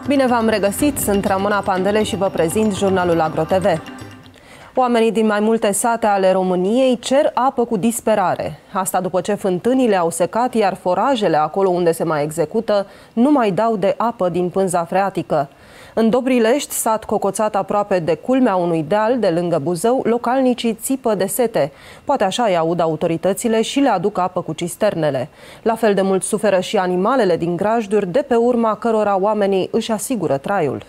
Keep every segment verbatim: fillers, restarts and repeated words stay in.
Bine v-am regăsit, sunt Ramona Pandele și vă prezint jurnalul AgroTV. Oamenii din mai multe sate ale României cer apă cu disperare. Asta după ce fântânile au secat, iar forajele acolo unde se mai execută nu mai dau de apă din pânza freatică. În Dobrilești, sat cocoțat aproape de culmea unui deal de lângă Buzău, localnicii țipă de sete. Poate așa îi aud autoritățile și le aduc apă cu cisternele. La fel de mult suferă și animalele din grajduri, de pe urma cărora oamenii își asigură traiul.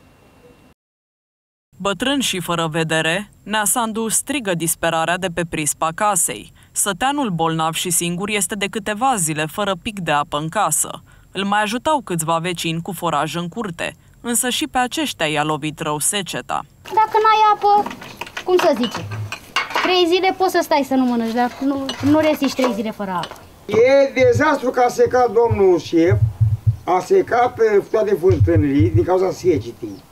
Bătrân și fără vedere, Nea Sandu strigă disperarea de pe prispa casei. Săteanul bolnav și singur este de câteva zile fără pic de apă în casă. Îl mai ajutau câțiva vecini cu foraj în curte, însă și pe aceștia i-a lovit rău seceta. Dacă n-ai apă, cum să zice, trei zile poți să stai să nu mănânci, dar nu, nu reziști trei zile fără apă. E dezastru că a secat domnul șef, a secat pe toate fântânile din cauza secetii.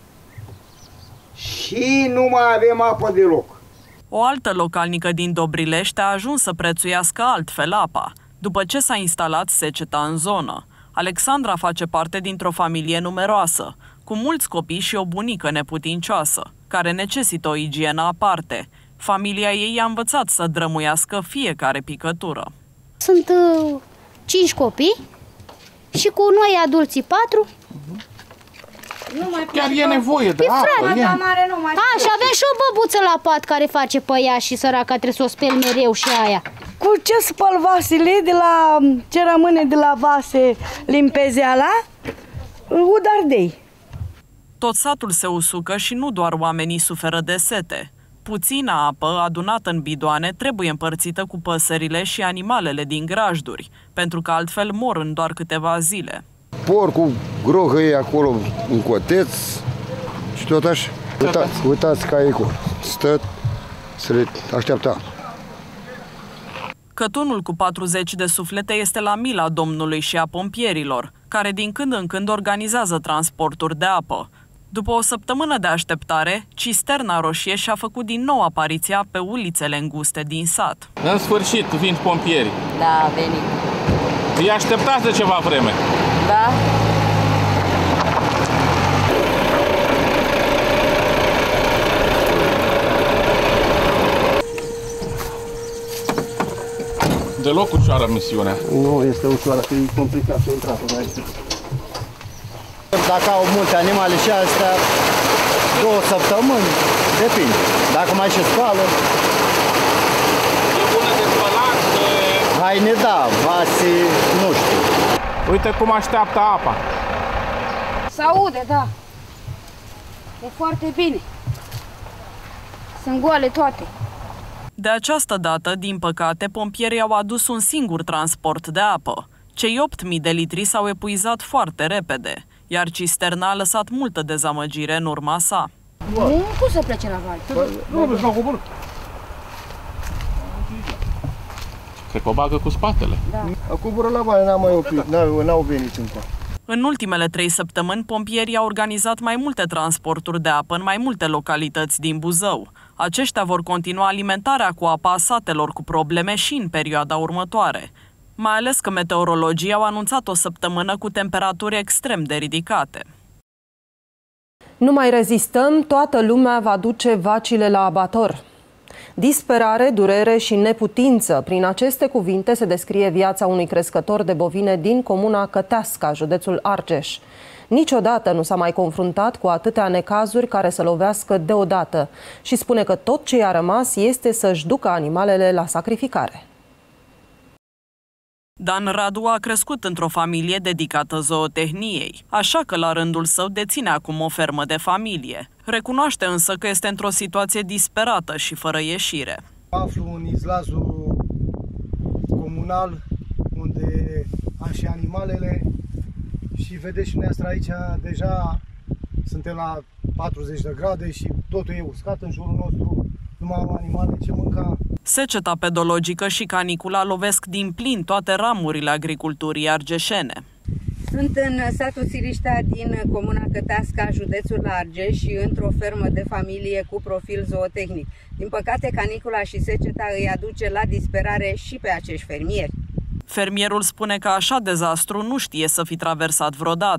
Și nu mai avem apă deloc. O altă localnică din Dobrilești a ajuns să prețuiască altfel apa, după ce s-a instalat seceta în zonă. Alexandra face parte dintr-o familie numeroasă, cu mulți copii și o bunică neputincioasă, care necesită o igienă aparte. Familia ei a învățat să drămuiască fiecare picătură. Sunt uh, cinci copii și cu noi adulții patru. Nu mai chiar e nevoie de apă. A, și avem și o băbuță la pat care face pe ea și săraca trebuie să o speli mereu și aia. Cu ce spăl vasele, de la ce rămâne de la vase limpezeala, udardei. Tot satul se usucă și nu doar oamenii suferă de sete. Puțină apă adunată în bidoane trebuie împărțită cu păsările și animalele din grajduri, pentru că altfel mor în doar câteva zile. Porcul grohăie acolo în coteț și tot așa. Uitați, uitați caicul, stă să le așteaptă. Cătunul cu patruzeci de suflete este la mila domnului și a pompierilor, care din când în când organizează transporturi de apă. După o săptămână de așteptare, cisterna roșie și-a făcut din nou apariția pe ulițele înguste din sat. În sfârșit vin pompierii. Da, a venit. Îi așteptați de ceva vreme. Da. Deloc ușoară misiunea. Nu este ușoară, că e complicat să intrați aici. Dacă au multe animale și astea, două săptămâni, depinde. Dacă mai și spală. E bună de spălat? De... Haine, da, vase, nu știu. Uite cum așteaptă apa. Se aude, da. E foarte bine. Sunt goale toate. De această dată, din păcate, pompierii au adus un singur transport de apă. Cei opt mii de litri s-au epuizat foarte repede, iar cisterna a lăsat multă dezamăgire în urma sa. Nu, cum să plece la val? Nu, nu, nu, nu. Cred că o bagă cu spatele. Da. Coboră la vale, n-au mai oprit, n-au venit încă. În ultimele trei săptămâni, pompierii au organizat mai multe transporturi de apă în mai multe localități din Buzău. Aceștia vor continua alimentarea cu apa a satelor cu probleme și în perioada următoare, mai ales că meteorologii au anunțat o săptămână cu temperaturi extrem de ridicate. Nu mai rezistăm, toată lumea va duce vacile la abator. Disperare, durere și neputință. Prin aceste cuvinte se descrie viața unui crescător de bovine din comuna Căteasca, județul Argeș. Niciodată nu s-a mai confruntat cu atâtea necazuri care să lovească deodată și spune că tot ce i-a rămas este să-și ducă animalele la sacrificare. Dan Radu a crescut într-o familie dedicată zootehniei, așa că la rândul său deține acum o fermă de familie. Recunoaște însă că este într-o situație disperată și fără ieșire. Aflu în izlazul comunal unde am și animalele și vedeți și dumneavoastră aici deja suntem la patruzeci de grade și totul e uscat în jurul nostru, nu mai am animale ce mânca. Seceta pedologică și canicula lovesc din plin toate ramurile agriculturii argeșene. Sunt în satul Siriștea din comuna Căteasca, județul Argeș și într-o fermă de familie cu profil zootehnic. Din păcate, canicula și seceta îi aduce la disperare și pe acești fermieri. Fermierul spune că așa dezastru nu știe să fi traversat vreodată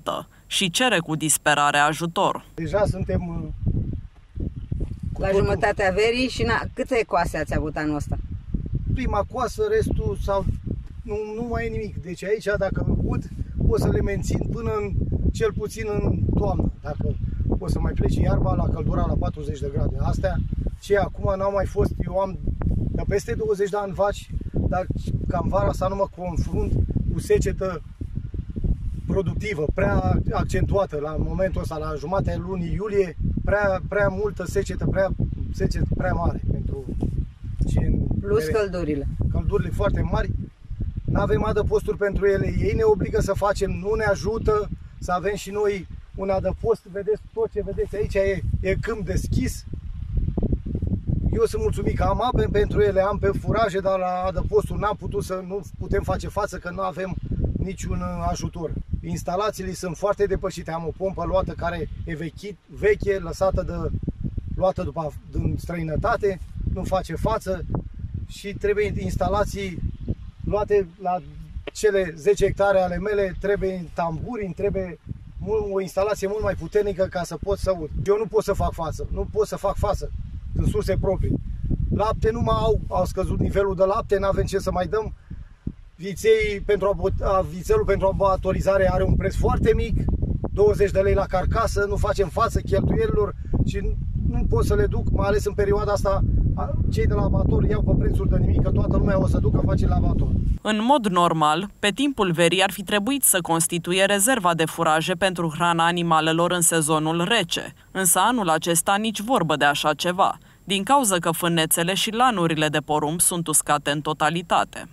și cere cu disperare ajutor. Deja suntem la jumătatea verii și na, câte coase ați avut anul ăsta? Prima coasă, restul sau nu, nu mai e nimic. Deci aici, dacă ud, o să le mențin până în, cel puțin în toamnă. Dacă o să mai plece iarba la căldura la patruzeci de grade. Astea, ce acum n-au mai fost, eu am de peste douăzeci de ani vaci, dar cam vara asta nu mă confrunt cu secetă productivă, prea accentuată la momentul ăsta, la jumatea lunii iulie, prea, prea multă secetă, prea, secetă prea mare pentru ce. Plus căldurile. Căldurile foarte mari, nu avem adăposturi pentru ele, ei ne obligă să facem, nu ne ajută să avem și noi un adăpost, vedeți tot ce vedeți aici e, e câmp deschis. Eu sunt mulțumit că am ape pentru ele, am pe furaje, dar la adăpostul n-am putut să nu putem face față că nu avem niciun ajutor. Instalațiile sunt foarte depășite, am o pompă luată care e vechit, veche, lăsată de, luată după, din străinătate, nu face față și trebuie instalații luate la cele zece hectare ale mele, trebuie tamburi, trebuie o instalație mult mai puternică ca să pot să ud. Eu nu pot să fac față, nu pot să fac față în surse proprii. Lapte nu mai au, au scăzut nivelul de lapte, nu avem ce să mai dăm. Viței pentru a, vițelul pentru abatorizare are un preț foarte mic, douăzeci de lei la carcasă, nu facem față cheltuielilor și nu, nu pot să le duc, mai ales în perioada asta, cei de la abator iau pe prețuri de nimic, că toată lumea o să ducă face la abator. În mod normal, pe timpul verii ar fi trebuit să constituie rezerva de furaje pentru hrana animalelor în sezonul rece, însă anul acesta nici vorbă de așa ceva, din cauza că fânețele și lanurile de porumb sunt uscate în totalitate.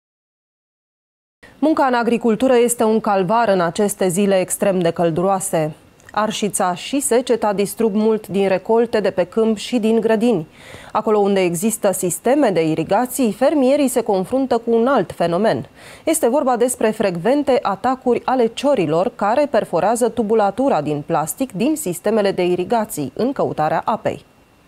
Munca în agricultură este un calvar în aceste zile extrem de călduroase. Arșița și seceta distrug mult din recolte de pe câmp și din grădini. Acolo unde există sisteme de irigații, fermierii se confruntă cu un alt fenomen. Este vorba despre frecvente atacuri ale ciorilor care perforează tubulatura din plastic din sistemele de irigații în căutarea apei.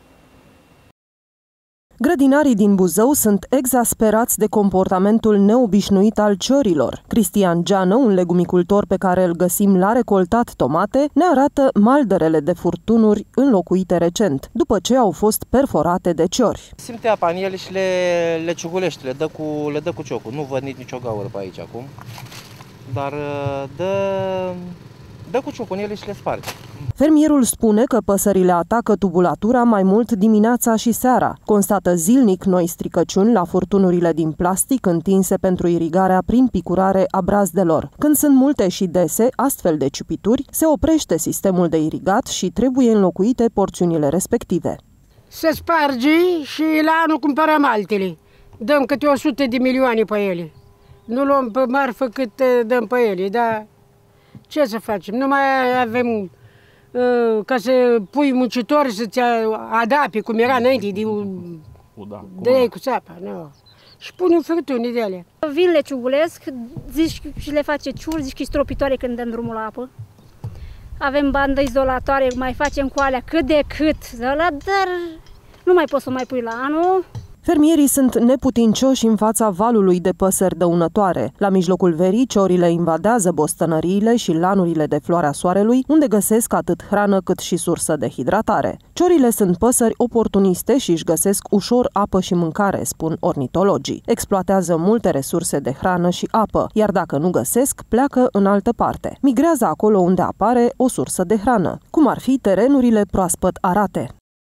Grădinarii din Buzău sunt exasperați de comportamentul neobișnuit al ciorilor. Cristian Geană, un legumicultor pe care îl găsim la recoltat tomate, ne arată maldărele de furtunuri înlocuite recent, după ce au fost perforate de ciori. Simte apa în ele și le, le ciugulește, le dă, cu, le dă cu ciocul. Nu văd nici nicio gaură pe aici acum, dar dă, dă cu ciocul în ele și le sparge. Fermierul spune că păsările atacă tubulatura mai mult dimineața și seara. Constată zilnic noi stricăciuni la furtunurile din plastic întinse pentru irigarea prin picurare a brazdelor. Când sunt multe și dese astfel de ciupituri, se oprește sistemul de irigat și trebuie înlocuite porțiunile respective. Se sparge și la anul cumpărăm altele. Dăm câte o sută de milioane pe ele. Nu luăm pe marfă cât dăm pe ele, dar ce să facem? Nu mai avem ca să pui muncitori să-ți adapte, cum era înainte, de, da, de cu țapa, nu. Și pun în furtuni de alea. Vin, le ciugulesc, zici și le face ciuri, zici că e stropitoare când dăm drumul la apă. Avem bandă izolatoare, mai facem cu alea cât de cât, ăla, dar nu mai poți să mai pui la anul. Fermierii sunt neputincioși în fața valului de păsări dăunătoare. La mijlocul verii, ciorile invadează bostănăriile și lanurile de floarea soarelui, unde găsesc atât hrană cât și sursă de hidratare. Ciorile sunt păsări oportuniste și își găsesc ușor apă și mâncare, spun ornitologii. Exploatează multe resurse de hrană și apă, iar dacă nu găsesc, pleacă în altă parte. Migrează acolo unde apare o sursă de hrană, cum ar fi terenurile proaspăt arate.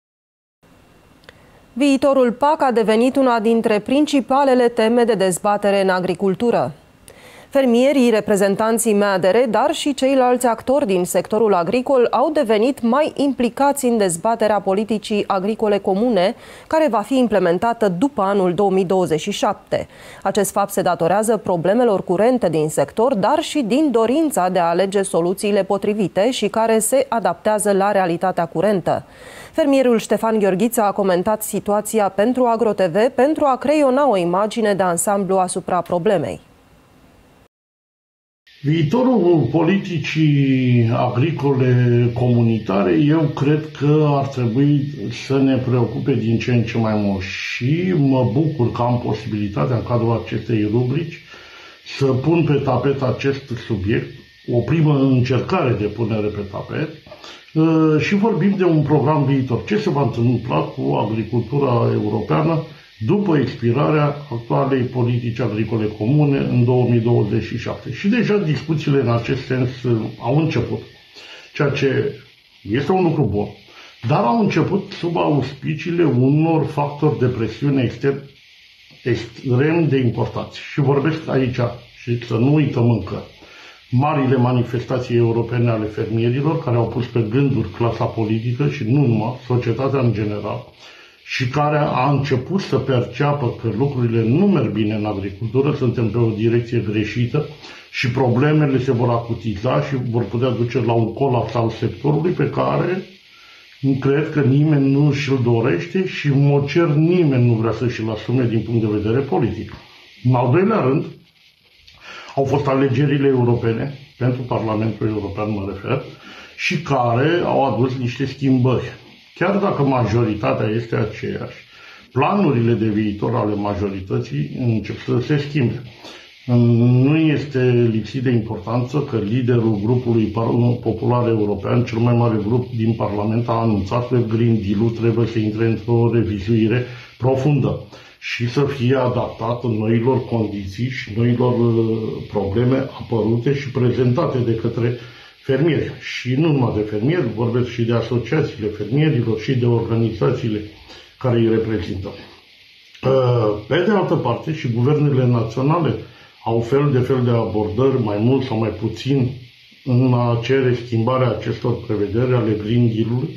Viitorul P A C a devenit una dintre principalele teme de dezbatere în agricultură. Fermierii, reprezentanții M A D R, dar și ceilalți actori din sectorul agricol au devenit mai implicați în dezbaterea politicii agricole comune, care va fi implementată după anul două mii douăzeci și șapte. Acest fapt se datorează problemelor curente din sector, dar și din dorința de a alege soluțiile potrivite și care se adaptează la realitatea curentă. Fermierul Ștefan Gheorghiță a comentat situația pentru AgroTV pentru a creiona o imagine de ansamblu asupra problemei. Viitorul politicii agricole comunitare, eu cred că ar trebui să ne preocupe din ce în ce mai mult și mă bucur că am posibilitatea în cadrul acestei rubrici să pun pe tapet acest subiect, o primă încercare de punere pe tapet și vorbim de un program viitor. Ce se va întâmpla cu agricultura europeană după expirarea actualei politici agricole comune în două mii douăzeci și șapte. Și deja discuțiile în acest sens au început, ceea ce este un lucru bun, dar au început sub auspiciile unor factori de presiune extern extrem de importanți. Și vorbesc aici, și să nu uităm încă, marile manifestații europene ale fermierilor care au pus pe gânduri clasa politică și nu numai, societatea în general, și care a început să perceapă că lucrurile nu merg bine în agricultură, suntem pe o direcție greșită și problemele se vor acutiza și vor putea duce la un colaps al sectorului pe care cred că nimeni nu și-l dorește și în mod cer nimeni nu vrea să și-l asume din punct de vedere politic. În al doilea rând, au fost alegerile europene, pentru Parlamentul European mă refer, și care au adus niște schimbări. Chiar dacă majoritatea este aceeași, planurile de viitor ale majorității încep să se schimbe. Nu este lipsit de importanță că liderul grupului popular european, cel mai mare grup din Parlament, a anunțat că Green Deal-ul trebuie să intre într-o revizuire profundă și să fie adaptat noilor condiții și noilor probleme apărute și prezentate de către fermieri. Și nu numai de fermieri, vorbesc și de asociațiile fermierilor și de organizațiile care îi reprezintă. Pe de altă parte, și guvernele naționale au fel de fel de abordări, mai mult sau mai puțin, în a cere schimbarea acestor prevederi ale Green Deal-ului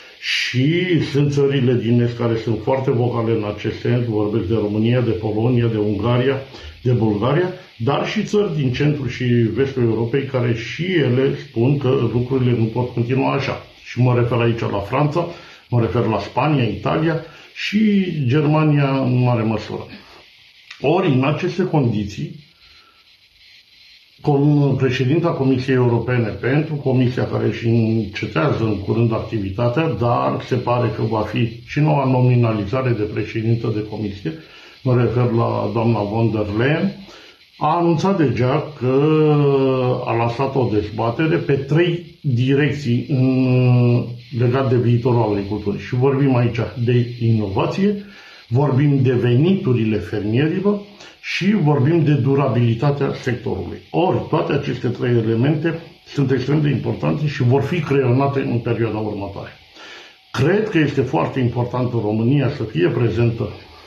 și sunt țările din Est care sunt foarte vocale în acest sens, vorbesc de România, de Polonia, de Ungaria, de Bulgaria, dar și țări din centrul și vestul Europei care și ele spun că lucrurile nu pot continua așa. Și mă refer aici la Franța, mă refer la Spania, Italia și Germania în mare măsură. Ori, în aceste condiții, președinta Comisiei Europene pentru Comisia care își încetează în curând activitatea, dar se pare că va fi și noua nominalizare de președintă de Comisie, mă refer la doamna von der Leyen, a anunțat deja că a lansat o dezbatere pe trei direcții legate de viitorul agriculturii. Și vorbim aici de inovație, vorbim de veniturile fermierilor și vorbim de durabilitatea sectorului. Ori, toate aceste trei elemente sunt extrem de importante și vor fi creionate în perioada următoare. Cred că este foarte important în România să fie prezentă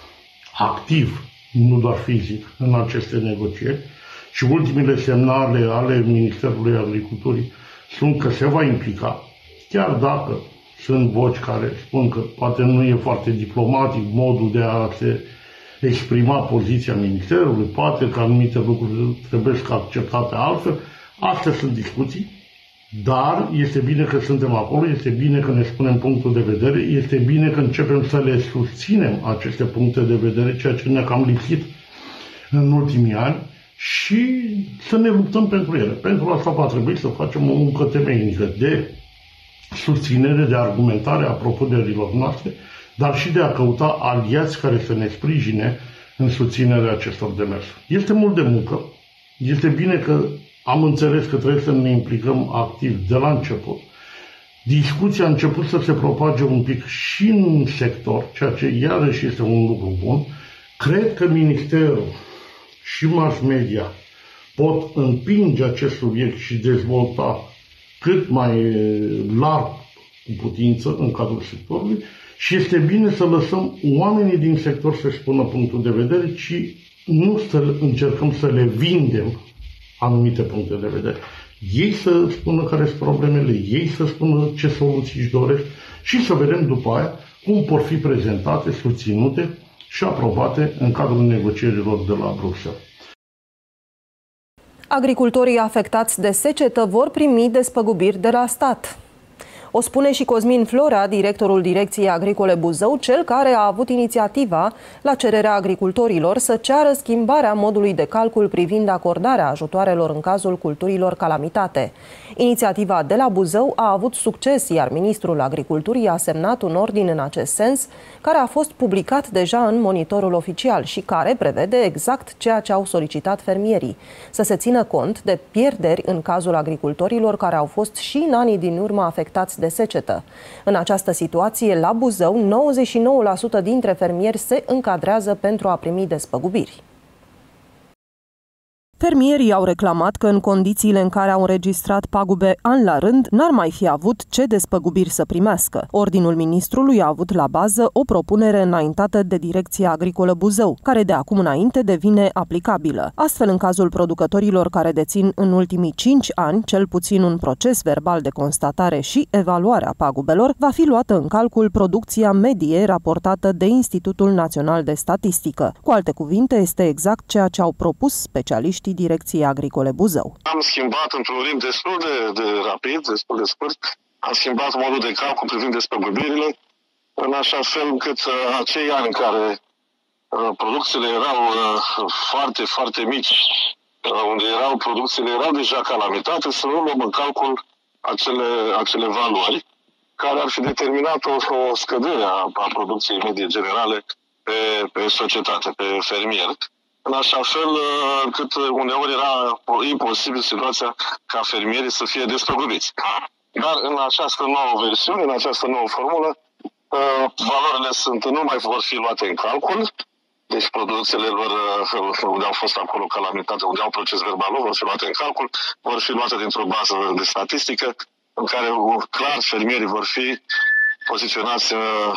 activ, nu doar fizic, în aceste negocieri și ultimele semnale ale Ministerului Agriculturii sunt că se va implica, chiar dacă sunt voci care spun că poate nu e foarte diplomatic modul de a se exprima poziția Ministerului, poate că anumite lucruri trebuie să acceptate altfel. Astea sunt discuții, dar este bine că suntem acolo, este bine că ne spunem punctul de vedere, este bine că începem să le susținem aceste puncte de vedere, ceea ce ne-a cam lipsit în ultimii ani și să ne luptăm pentru ele. Pentru asta va trebui să facem o muncă temeinică de susținere, de argumentare a propunerilor noastre, dar și de a căuta aliați care să ne sprijine în susținerea acestor demersuri. Este mult de muncă, este bine că am înțeles că trebuie să ne implicăm activ de la început. Discuția a început să se propage un pic și în sector, ceea ce iarăși este un lucru bun. Cred că Ministerul și mass media pot împinge acest subiect și dezvolta cât mai larg cu putință în cadrul sectorului și este bine să lăsăm oamenii din sector să spună punctul de vedere, ci nu să încercăm să le vindem anumite puncte de vedere. Ei să spună care sunt problemele, ei să spună ce soluții își doresc și să vedem după aia cum pot fi prezentate, susținute și aprobate în cadrul negocierilor de la Bruxelles. Agricultorii afectați de secetă vor primi despăgubiri de la stat. O spune și Cosmin Florea, directorul Direcției Agricole Buzău, cel care a avut inițiativa, la cererea agricultorilor, să ceară schimbarea modului de calcul privind acordarea ajutoarelor în cazul culturilor calamitate. Inițiativa de la Buzău a avut succes, iar ministrul Agriculturii a semnat un ordin în acest sens, care a fost publicat deja în Monitorul Oficial și care prevede exact ceea ce au solicitat fermierii: să se țină cont de pierderi în cazul agricultorilor care au fost și în anii din urmă afectați de secetă. În această situație, la Buzău, nouăzeci și nouă la sută dintre fermieri se încadrează pentru a primi despăgubiri. Fermierii au reclamat că în condițiile în care au înregistrat pagube an la rând, n-ar mai fi avut ce despăgubiri să primească. Ordinul ministrului a avut la bază o propunere înaintată de Direcția Agricolă Buzău, care de acum înainte devine aplicabilă. Astfel, în cazul producătorilor care dețin în ultimii cinci ani cel puțin un proces verbal de constatare și evaluare a pagubelor, va fi luată în calcul producția medie raportată de Institutul Național de Statistică. Cu alte cuvinte, este exact ceea ce au propus specialiștii Direcției Agricole Buzău. Am schimbat într-un ritm destul de, de rapid, destul de scurt, am schimbat modul de calcul privind despăgubirile, în așa fel încât uh, acei ani în care uh, producțiile erau uh, foarte, foarte mici, uh, unde erau producțiile erau deja calamitate, să nu luăm în calcul acele, acele valori care ar fi determinat o, o scădere a, a producției medie generale pe, pe societate, pe fermier, în așa fel încât uneori era imposibil situația ca fermierii să fie despăgubiți. Dar în această nouă versiune, în această nouă formulă, valorile sunt, nu mai vor fi luate în calcul, deci producțiile lor, unde au fost acolo calamitate, unde au proces verbal, vor fi luate în calcul, vor fi luate dintr-o bază de statistică în care clar fermierii vor fi poziționați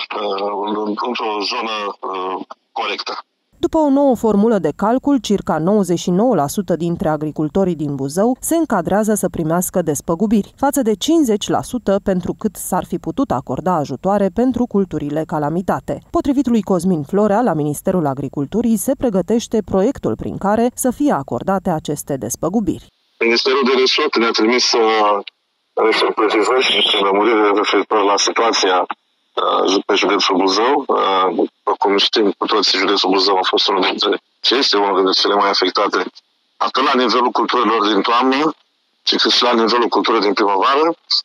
într-o zonă corectă. După o nouă formulă de calcul, circa nouăzeci și nouă la sută dintre agricultorii din Buzău se încadrează să primească despăgubiri, față de cincizeci la sută pentru cât s-ar fi putut acorda ajutoare pentru culturile calamitate. Potrivit lui Cosmin Florea, la Ministerul Agriculturii se pregătește proiectul prin care să fie acordate aceste despăgubiri. Ministerul de Resort ne-a trimis uh, precizări și lămuriri referitor la situația pe județul Buzău. Cum știm cu toții, județul Buzău a fost unul dintre, este unul dintre cele mai afectate, atât la nivelul culturilor din toamnă, ci cât și la nivelul culturii din primăvară.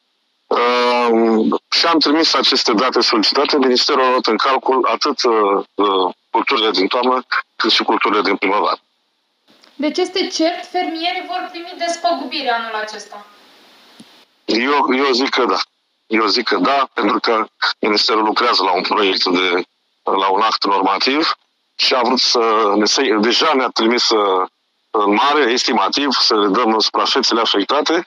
Și am trimis aceste date solicitate. Ministerul a luat în calcul atât culturile din toamnă, cât și culturile din primăvară. Deci este cert, fermierii vor primi despăgubiri anul acesta? Eu, eu zic că da. Eu zic că da, pentru că Ministerul lucrează la un proiect, de, la un act normativ și a vrut să ne, deja ne-a trimis în mare, estimativ, să le dăm suprafețele afectate.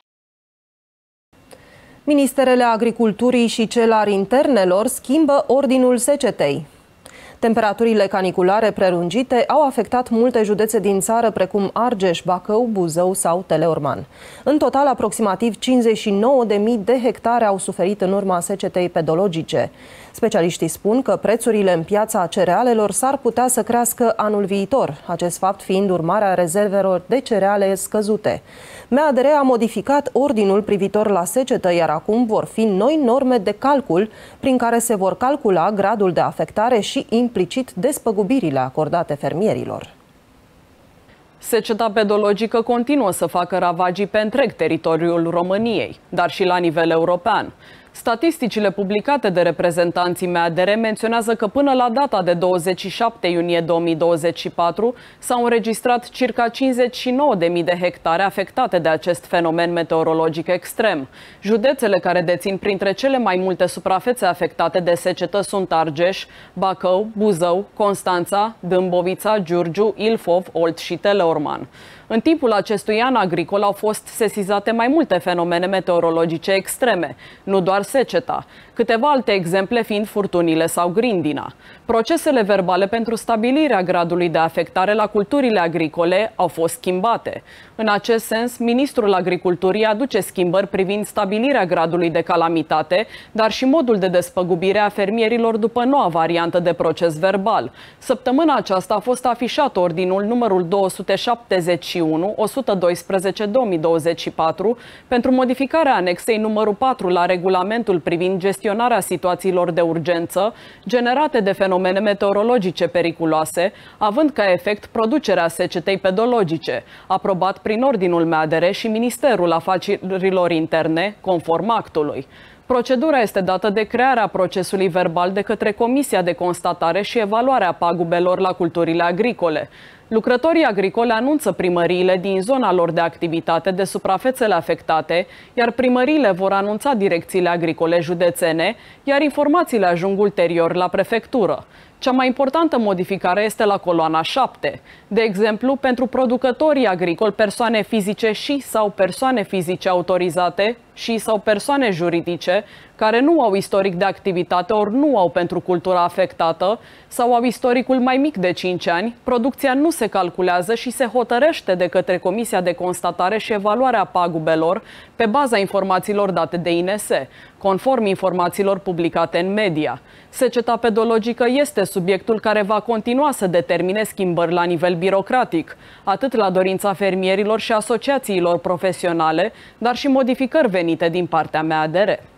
Ministerele Agriculturii și cel al Internelor schimbă ordinul secetei. Temperaturile caniculare prelungite au afectat multe județe din țară, precum Argeș, Bacău, Buzău sau Teleorman. În total, aproximativ cincizeci și nouă de mii de hectare au suferit în urma secetei pedologice. Specialiștii spun că prețurile în piața cerealelor s-ar putea să crească anul viitor, acest fapt fiind urmarea rezervelor de cereale scăzute. M A D R a modificat ordinul privitor la secetă, iar acum vor fi noi norme de calcul prin care se vor calcula gradul de afectare și implicit despăgubirile acordate fermierilor. Seceta pedologică continuă să facă ravagii pe întreg teritoriul României, dar și la nivel european. Statisticile publicate de reprezentanții M A D R menționează că până la data de douăzeci și șapte iunie două mii douăzeci și patru s-au înregistrat circa cincizeci și nouă de mii de hectare afectate de acest fenomen meteorologic extrem. Județele care dețin printre cele mai multe suprafețe afectate de secetă sunt Argeș, Bacău, Buzău, Constanța, Dâmbovița, Giurgiu, Ilfov, Olt și Teleorman. În timpul acestui an agricol au fost sesizate mai multe fenomene meteorologice extreme, nu doar seceta, câteva alte exemple fiind furtunile sau grindina. Procesele verbale pentru stabilirea gradului de afectare la culturile agricole au fost schimbate. În acest sens, Ministrul Agriculturii aduce schimbări privind stabilirea gradului de calamitate, dar și modul de despăgubire a fermierilor după noua variantă de proces verbal. Săptămâna aceasta a fost afișat ordinul numărul două sute șaptezeci și unu o sută doisprezece două mii douăzeci și patru pentru modificarea anexei numărul patru la regulamentul privind gestionarea situațiilor de urgență generate de fenomene meteorologice periculoase, având ca efect producerea secetei pedologice, aprobat prin Ordinul M A D R și Ministerul Afacerilor Interne, conform actului. Procedura este dată de crearea procesului verbal de către Comisia de Constatare și Evaluare a Pagubelor la culturile agricole. Lucrătorii agricoli anunță primăriile din zona lor de activitate de suprafețele afectate, iar primăriile vor anunța direcțiile agricole județene, iar informațiile ajung ulterior la prefectură. Cea mai importantă modificare este la coloana șapte. De exemplu, pentru producătorii agricoli, persoane fizice și sau persoane fizice autorizate și sau persoane juridice care nu au istoric de activitate ori nu au pentru cultura afectată sau au istoricul mai mic de cinci ani, producția nu se calculează și se hotărăște de către Comisia de Constatare și Evaluare a Pagubelor pe baza informațiilor date de I N S, conform informațiilor publicate în media. Seceta pedologică este subiectul care va continua să determine schimbări la nivel birocratic, atât la dorința fermierilor și asociațiilor profesionale, dar și modificări venite din partea M A D R.